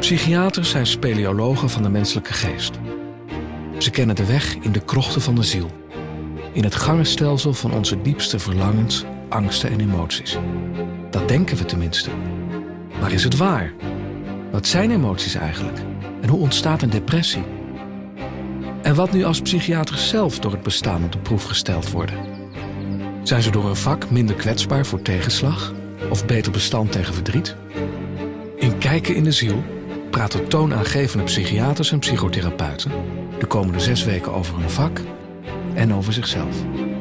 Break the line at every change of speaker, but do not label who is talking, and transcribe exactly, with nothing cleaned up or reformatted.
Psychiaters zijn speleologen van de menselijke geest. Ze kennen de weg in de krochten van de ziel. In het gangenstelsel van onze diepste verlangens, angsten en emoties. Dat denken we tenminste. Maar is het waar? Wat zijn emoties eigenlijk? En hoe ontstaat een depressie? En wat nu als psychiaters zelf door het bestaan op de proef gesteld worden? Zijn ze door hun vak minder kwetsbaar voor tegenslag? Of beter bestand tegen verdriet? In Kijken in de Ziel praten toonaangevende psychiaters en psychotherapeuten de komende zes weken over hun vak en over zichzelf.